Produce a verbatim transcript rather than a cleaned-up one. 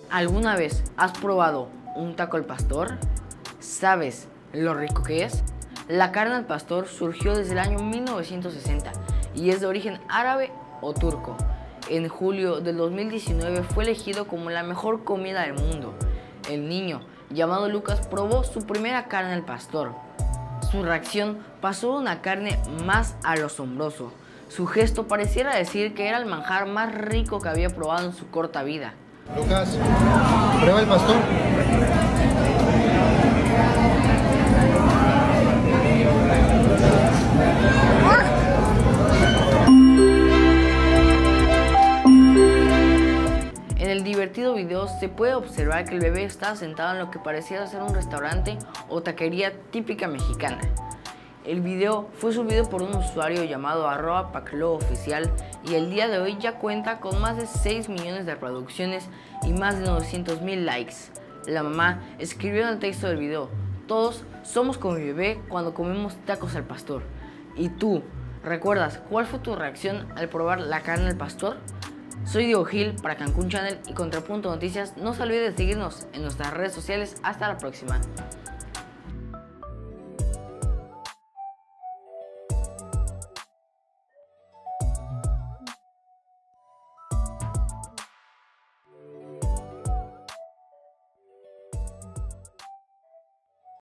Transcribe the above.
¿Alguna vez has probado un taco al pastor? ¿Sabes lo rico que es? La carne al pastor surgió desde el año mil novecientos sesenta y es de origen árabe o turco. En julio del dos mil diecinueve fue elegido como la mejor comida del mundo. El niño, llamado Lucas, probó su primera carne al pastor. Su reacción pasó de una carne más a lo asombroso. Su gesto pareciera decir que era el manjar más rico que había probado en su corta vida. Lucas, prueba el pastor. En el divertido video se puede observar que el bebé estaba sentado en lo que pareciera ser un restaurante o taquería típica mexicana. El video fue subido por un usuario llamado arroba paclooficial y el día de hoy ya cuenta con más de seis millones de reproducciones y más de novecientos mil likes. La mamá escribió en el texto del video: todos somos como mi bebé cuando comemos tacos al pastor. ¿Y tú, recuerdas cuál fue tu reacción al probar la carne al pastor? Soy Diego Gil para Cancún Channel y Contrapunto Noticias. No se olviden de seguirnos en nuestras redes sociales. Hasta la próxima.